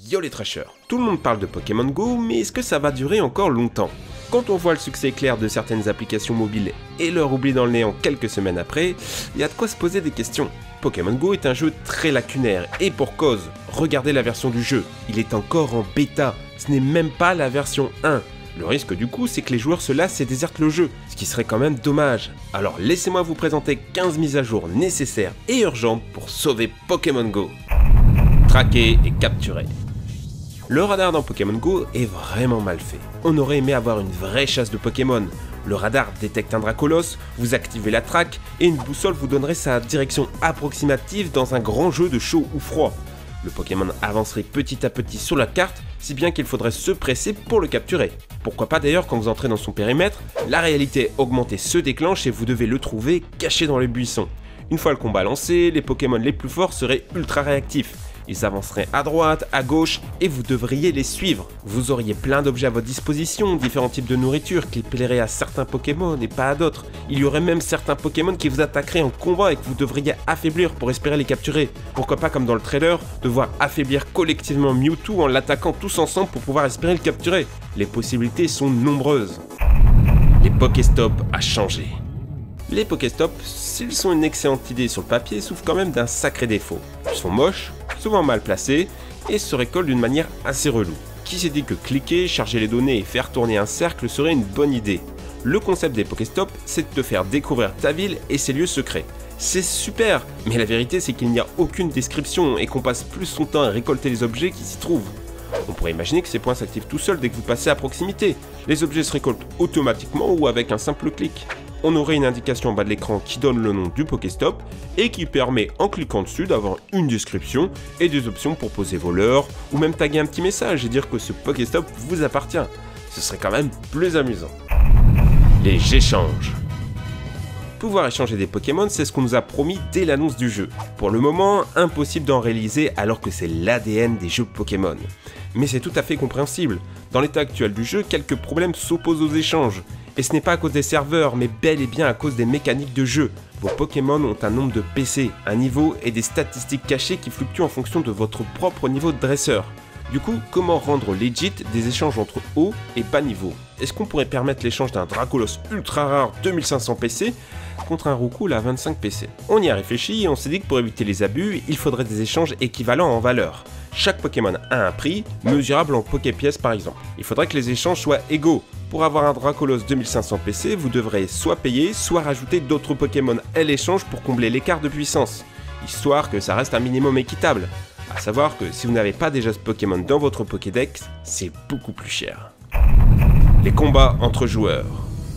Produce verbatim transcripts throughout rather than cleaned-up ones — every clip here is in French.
Yo les trashers. Tout le monde parle de Pokémon Go, mais est-ce que ça va durer encore longtemps? Quand on voit le succès éclair de certaines applications mobiles et leur oubli dans le néant quelques semaines après, il y a de quoi se poser des questions. Pokémon Go est un jeu très lacunaire, et pour cause. Regardez la version du jeu, il est encore en bêta, ce n'est même pas la version un. Le risque du coup, c'est que les joueurs se lassent et désertent le jeu, ce qui serait quand même dommage. Alors laissez-moi vous présenter quinze mises à jour nécessaires et urgentes pour sauver Pokémon Go. Traquer et capturer. Le radar dans Pokémon Go est vraiment mal fait. On aurait aimé avoir une vraie chasse de Pokémon. Le radar détecte un Dracolos, vous activez la traque et une boussole vous donnerait sa direction approximative dans un grand jeu de chaud ou froid. Le Pokémon avancerait petit à petit sur la carte, si bien qu'il faudrait se presser pour le capturer. Pourquoi pas d'ailleurs quand vous entrez dans son périmètre, la réalité augmentée se déclenche et vous devez le trouver caché dans les buissons. Une fois le combat lancé, les Pokémon les plus forts seraient ultra réactifs. Ils avanceraient à droite, à gauche, et vous devriez les suivre. Vous auriez plein d'objets à votre disposition, différents types de nourriture qui plairaient à certains Pokémon et pas à d'autres. Il y aurait même certains Pokémon qui vous attaqueraient en combat et que vous devriez affaiblir pour espérer les capturer. Pourquoi pas, comme dans le trailer, devoir affaiblir collectivement Mewtwo en l'attaquant tous ensemble pour pouvoir espérer le capturer. Les possibilités sont nombreuses. Les Pokéstop à changer. Les Pokéstop, s'ils sont une excellente idée sur le papier, souffrent quand même d'un sacré défaut. Ils sont moches, souvent mal placés, et se récoltent d'une manière assez relou. Qui s'est dit que cliquer, charger les données et faire tourner un cercle serait une bonne idée? Le concept des Pokéstop, c'est de te faire découvrir ta ville et ses lieux secrets. C'est super, mais la vérité c'est qu'il n'y a aucune description et qu'on passe plus son temps à récolter les objets qui s'y trouvent. On pourrait imaginer que ces points s'activent tout seuls dès que vous passez à proximité. Les objets se récoltent automatiquement ou avec un simple clic. On aurait une indication en bas de l'écran qui donne le nom du Pokéstop et qui permet en cliquant dessus d'avoir une description et des options pour poser vos leurres ou même taguer un petit message et dire que ce Pokéstop vous appartient. Ce serait quand même plus amusant. Les échanges. Pouvoir échanger des Pokémon, c'est ce qu'on nous a promis dès l'annonce du jeu. Pour le moment, impossible d'en réaliser alors que c'est l'A D N des jeux Pokémon. Mais c'est tout à fait compréhensible. Dans l'état actuel du jeu, quelques problèmes s'opposent aux échanges. Et ce n'est pas à cause des serveurs, mais bel et bien à cause des mécaniques de jeu. Vos Pokémon ont un nombre de P C, un niveau et des statistiques cachées qui fluctuent en fonction de votre propre niveau de dresseur. Du coup, comment rendre legit des échanges entre haut et bas niveau? Est-ce qu'on pourrait permettre l'échange d'un Dracolos ultra rare deux mille cinq cents P C contre un Roucoule à vingt-cinq P C? On y a réfléchi et on s'est dit que pour éviter les abus, il faudrait des échanges équivalents en valeur. Chaque Pokémon a un prix, mesurable en Poképièces par exemple. Il faudrait que les échanges soient égaux. Pour avoir un Dracolos deux mille cinq cents P C, vous devrez soit payer, soit rajouter d'autres Pokémon à l'échange pour combler l'écart de puissance, histoire que ça reste un minimum équitable. A savoir que si vous n'avez pas déjà ce Pokémon dans votre Pokédex, c'est beaucoup plus cher. Les combats entre joueurs.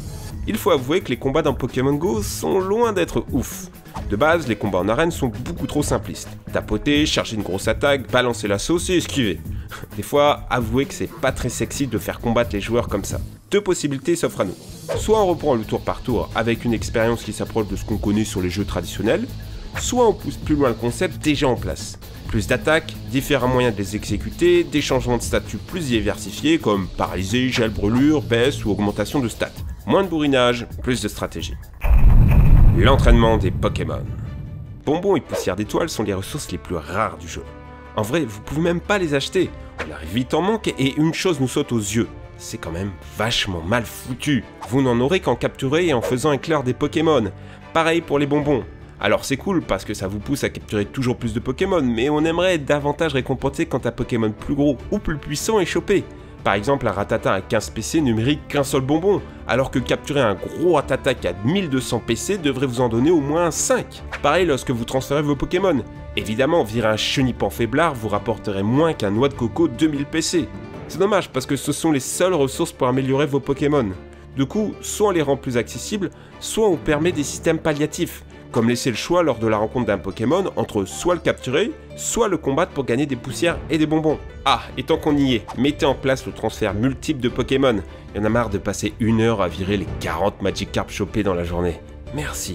Il faut avouer que les combats dans Pokémon Go sont loin d'être ouf. De base, les combats en arène sont beaucoup trop simplistes. Tapoter, charger une grosse attaque, balancer la sauce et esquiver. Des fois, avouez que c'est pas très sexy de faire combattre les joueurs comme ça. Deux possibilités s'offrent à nous. Soit on reprend le tour par tour avec une expérience qui s'approche de ce qu'on connaît sur les jeux traditionnels, soit on pousse plus loin le concept déjà en place. Plus d'attaques, différents moyens de les exécuter, des changements de statut plus diversifiés comme paralysé, gel, brûlure, baisse ou augmentation de stats. Moins de bourrinage, plus de stratégie. L'entraînement des Pokémon. Bonbons et poussière d'étoiles sont les ressources les plus rares du jeu. En vrai, vous pouvez même pas les acheter. On arrive vite en manque et une chose nous saute aux yeux. C'est quand même vachement mal foutu. Vous n'en aurez qu'en capturer et en faisant éclore des Pokémon. Pareil pour les bonbons. Alors c'est cool parce que ça vous pousse à capturer toujours plus de Pokémon, mais on aimerait être davantage récompensé quand un Pokémon plus gros ou plus puissant est chopé. Par exemple, un Rattata à quinze P C ne mérite qu'un seul bonbon, alors que capturer un gros Rattata qui a mille deux cents P C devrait vous en donner au moins cinq. Pareil lorsque vous transférez vos Pokémon. Évidemment, virer un Chenipan faiblard vous rapporterait moins qu'un Noix de Coco deux mille P C. C'est dommage parce que ce sont les seules ressources pour améliorer vos Pokémon. Du coup, soit on les rend plus accessibles, soit on permet des systèmes palliatifs, comme laisser le choix lors de la rencontre d'un Pokémon entre soit le capturer, soit le combattre pour gagner des poussières et des bonbons. Ah, et tant qu'on y est, mettez en place le transfert multiple de Pokémon. Il y en a marre de passer une heure à virer les quarante Magikarp chopés dans la journée. Merci.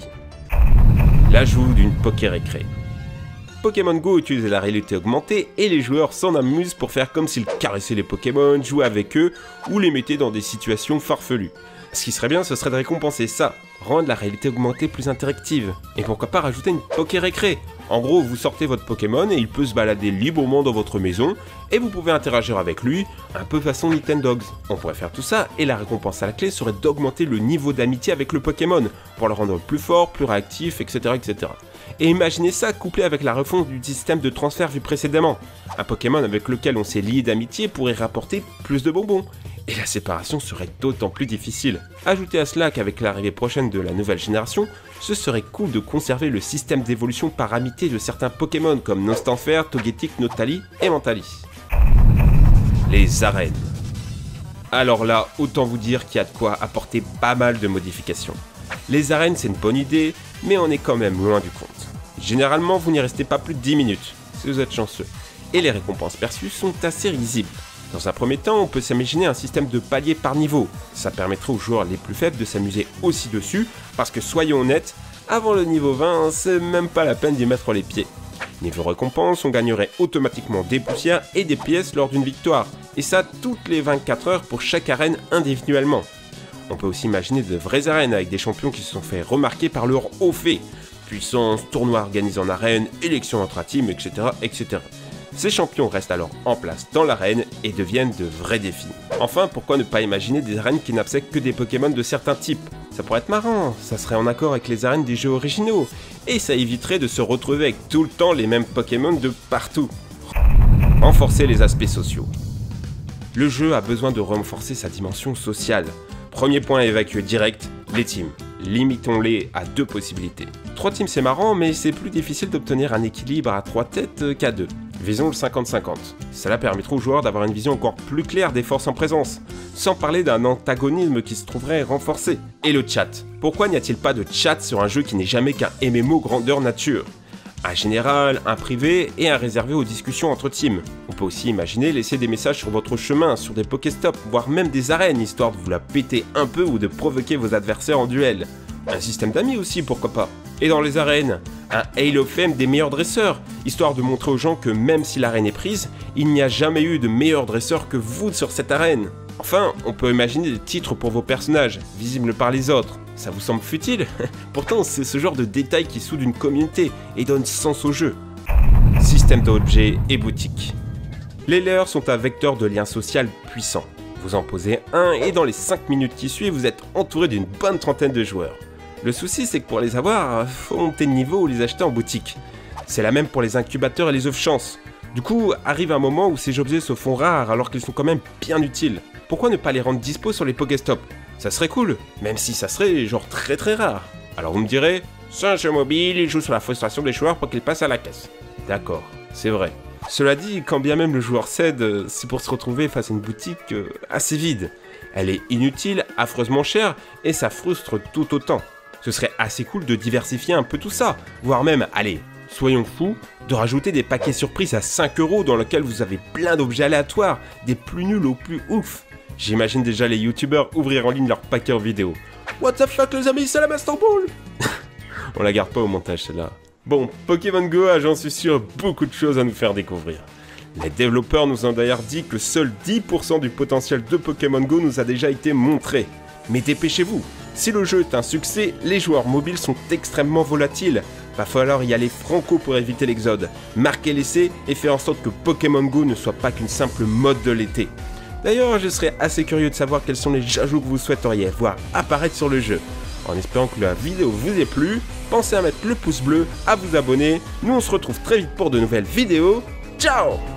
L'ajout d'une Pokérécré. Pokémon Go utilise la réalité augmentée et les joueurs s'en amusent pour faire comme s'ils caressaient les Pokémon, jouaient avec eux ou les mettaient dans des situations farfelues. Ce qui serait bien, ce serait de récompenser ça, rendre la réalité augmentée plus interactive, et pourquoi pas rajouter une Poké-récré. En gros, vous sortez votre Pokémon et il peut se balader librement dans votre maison, et vous pouvez interagir avec lui, un peu façon Nintendogs. On pourrait faire tout ça, et la récompense à la clé serait d'augmenter le niveau d'amitié avec le Pokémon, pour le rendre plus fort, plus réactif, et cetera et cetera. Et imaginez ça couplé avec la refonte du système de transfert vu précédemment. Un Pokémon avec lequel on s'est lié d'amitié pourrait rapporter plus de bonbons. Et la séparation serait d'autant plus difficile. Ajoutez à cela qu'avec l'arrivée prochaine de la nouvelle génération, ce serait cool de conserver le système d'évolution par amitié de certains Pokémon comme Nostanfer, Togetic, Notali et Mentali. Les arènes. Alors là, autant vous dire qu'il y a de quoi apporter pas mal de modifications. Les arènes c'est une bonne idée, mais on est quand même loin du compte. Généralement vous n'y restez pas plus de dix minutes, si vous êtes chanceux. Et les récompenses perçues sont assez risibles. Dans un premier temps, on peut s'imaginer un système de paliers par niveau. Ça permettrait aux joueurs les plus faibles de s'amuser aussi dessus, parce que soyons honnêtes, avant le niveau vingt, c'est même pas la peine d'y mettre les pieds. Niveau récompense, on gagnerait automatiquement des poussières et des pièces lors d'une victoire, et ça toutes les vingt-quatre heures pour chaque arène individuellement. On peut aussi imaginer de vraies arènes avec des champions qui se sont fait remarquer par leur haut fait. Puissance, tournois organisés en arène, élections intra-team, et cetera et cetera. Ces champions restent alors en place dans l'arène et deviennent de vrais défis. Enfin, pourquoi ne pas imaginer des arènes qui n'acceptent que des Pokémon de certains types? Ça pourrait être marrant, ça serait en accord avec les arènes des jeux originaux, et ça éviterait de se retrouver avec tout le temps les mêmes Pokémon de partout. Renforcer les aspects sociaux. Le jeu a besoin de renforcer sa dimension sociale. Premier point à évacuer direct, les teams. Limitons-les à deux possibilités. Trois teams c'est marrant, mais c'est plus difficile d'obtenir un équilibre à trois têtes qu'à deux. Visons le cinquante cinquante. Cela permettra aux joueurs d'avoir une vision encore plus claire des forces en présence, sans parler d'un antagonisme qui se trouverait renforcé. Et le chat. Pourquoi n'y a-t-il pas de chat sur un jeu qui n'est jamais qu'un M M O grandeur nature? Un général, un privé et un réservé aux discussions entre teams. On peut aussi imaginer laisser des messages sur votre chemin, sur des Pokéstops, voire même des arènes, histoire de vous la péter un peu ou de provoquer vos adversaires en duel. Un système d'amis aussi, pourquoi pas. Et dans les arènes, un Hall of Fame des meilleurs dresseurs, histoire de montrer aux gens que même si l'arène est prise, il n'y a jamais eu de meilleur dresseur que vous sur cette arène. Enfin, on peut imaginer des titres pour vos personnages, visibles par les autres. Ça vous semble futile? Pourtant, c'est ce genre de détail qui soude une communauté et donne sens au jeu. Système d'objets et boutiques. Les leurs sont un vecteur de lien social puissant. Vous en posez un et dans les cinq minutes qui suivent, vous êtes entouré d'une bonne trentaine de joueurs. Le souci, c'est que pour les avoir, faut monter de niveau ou les acheter en boutique. C'est la même pour les incubateurs et les œufs chance. Du coup, arrive un moment où ces objets se font rares alors qu'ils sont quand même bien utiles. Pourquoi ne pas les rendre dispo sur les Pokéstops? Ça serait cool, même si ça serait genre très très rare. Alors vous me direz, c'est un jeu mobile, il joue sur la frustration des joueurs pour qu'ils passent à la caisse. D'accord, c'est vrai. Cela dit, quand bien même le joueur cède, c'est pour se retrouver face à une boutique euh, assez vide. Elle est inutile, affreusement chère, et ça frustre tout autant. Ce serait assez cool de diversifier un peu tout ça, voire même, allez, soyons fous, de rajouter des paquets surprises à cinq euros dans lesquels vous avez plein d'objets aléatoires, des plus nuls aux plus ouf. J'imagine déjà les youtubeurs ouvrir en ligne leur paquet en vidéo. What the fuck les amis, c'est la Master Ball. On la garde pas au montage celle-là. Bon, Pokémon Go a, j'en suis sûr, beaucoup de choses à nous faire découvrir. Les développeurs nous ont d'ailleurs dit que seul dix pour cent du potentiel de Pokémon Go nous a déjà été montré. Mais dépêchez-vous, si le jeu est un succès, les joueurs mobiles sont extrêmement volatiles. Va falloir y aller franco pour éviter l'exode, marquer l'essai et faire en sorte que Pokémon Go ne soit pas qu'une simple mode de l'été. D'ailleurs, je serais assez curieux de savoir quels sont les ajouts que vous souhaiteriez voir apparaître sur le jeu. En espérant que la vidéo vous ait plu, pensez à mettre le pouce bleu, à vous abonner. Nous on se retrouve très vite pour de nouvelles vidéos. Ciao!